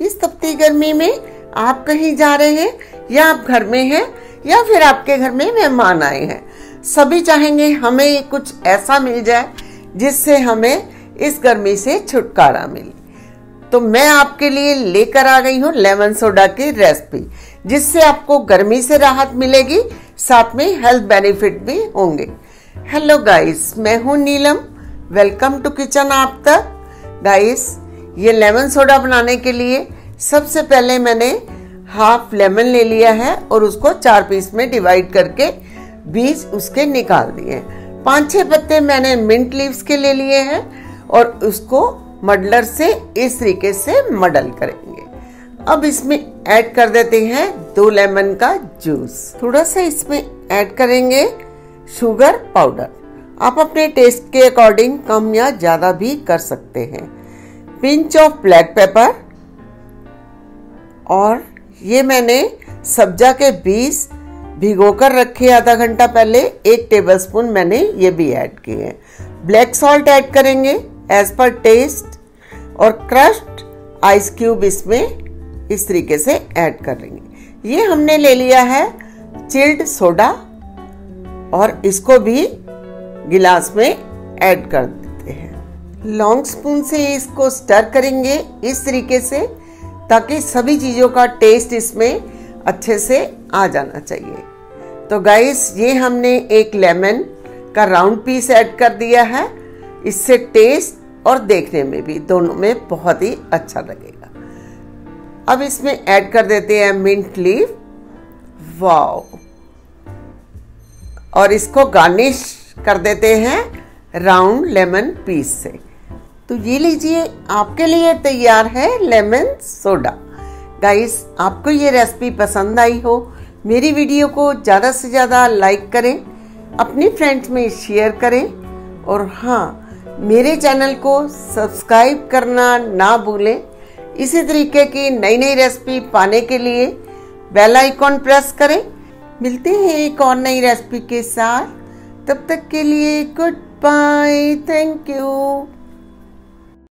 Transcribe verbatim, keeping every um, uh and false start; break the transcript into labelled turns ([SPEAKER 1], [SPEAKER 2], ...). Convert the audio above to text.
[SPEAKER 1] इस तपती गर्मी में आप कहीं जा रहे हैं या आप घर में हैं या फिर आपके घर में मेहमान आए हैं, सभी चाहेंगे हमें कुछ ऐसा मिल जाए जिससे हमें इस गर्मी से छुटकारा मिले। तो मैं आपके लिए लेकर आ गई हूँ लेमन सोडा की रेसिपी, जिससे आपको गर्मी से राहत मिलेगी, साथ में हेल्थ बेनिफिट भी होंगे। हेलो गाइस, मैं हूँ नीलम, वेलकम टू किचन आप तक। गाइस, ये लेमन सोडा बनाने के लिए सबसे पहले मैंने हाफ लेमन ले लिया है और उसको चार पीस में डिवाइड करके बीज उसके निकाल दिए। पांच छह पत्ते मैंने मिंट लीव्स के ले लिए हैं और उसको मडलर से इस तरीके से मडल करेंगे। अब इसमें ऐड कर देते हैं दो लेमन का जूस। थोड़ा सा इसमें ऐड करेंगे शुगर पाउडर। आप अपने टेस्ट के अकॉर्डिंग कम या ज्यादा भी कर सकते हैं। पिंच ऑफ ब्लैक पेपर और ये मैंने सब्जा के बीज भिगोकर रखे आधा घंटा पहले, एक टेबलस्पून मैंने ये भी ऐड किए हैं। ब्लैक सॉल्ट ऐड करेंगे एज पर टेस्ट और क्रश्ड आइस क्यूब इसमें इस तरीके से ऐड कर लेंगे। ये हमने ले लिया है चिल्ड सोडा और इसको भी गिलास में ऐड कर देते हैं। लॉन्ग स्पून से इसको स्टर करेंगे इस तरीके से, ताकि सभी चीजों का टेस्ट इसमें अच्छे से आ जाना चाहिए। तो गाइस, ये हमने एक लेमन का राउंड पीस ऐड कर दिया है। इससे टेस्ट और देखने में भी दोनों में बहुत ही अच्छा लगेगा। अब इसमें ऐड कर देते हैं मिंट लीफ। वाओ! और इसको गार्निश कर देते हैं राउंड लेमन पीस से। तो ये लीजिए, आपके लिए तैयार है लेमन सोडा। गाइस, आपको ये रेसिपी पसंद आई हो, मेरी वीडियो को ज़्यादा से ज़्यादा लाइक करें, अपनी फ्रेंड्स में शेयर करें और हाँ, मेरे चैनल को सब्सक्राइब करना ना भूलें। इसी तरीके की नई नई रेसिपी पाने के लिए बेल आइकॉन प्रेस करें। मिलते हैं एक और नई रेसिपी के साथ, तब तक के लिए गुड बाय, थैंक यू।